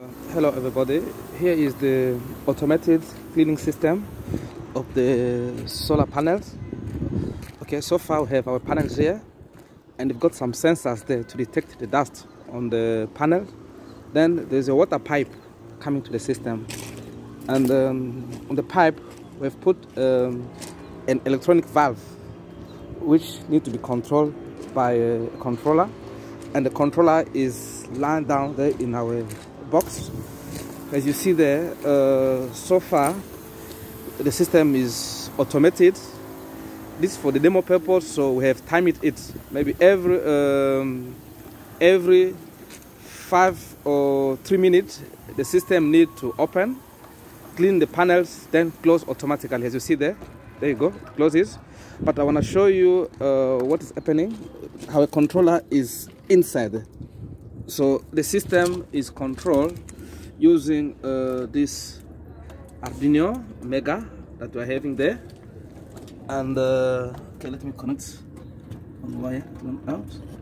Hello everybody, here is the automated cleaning system of the solar panels. Okay, so far we have our panels here and we've got some sensors there to detect the dust on the panel. Then there's a water pipe coming to the system, and on the pipe we've put an electronic valve which needs to be controlled by a controller, and the controller is lying down there in our box. As you see there, so far the system is automated. This is for the demo purpose, so we have timed it maybe every 5 or 3 minutes the system needs to open, clean the panels, then close automatically. As you see there you go, it closes. But I want to show you what is happening, how a controller is inside. So the system is controlled using this Arduino Mega that we're having there. And okay, let me connect on wire out.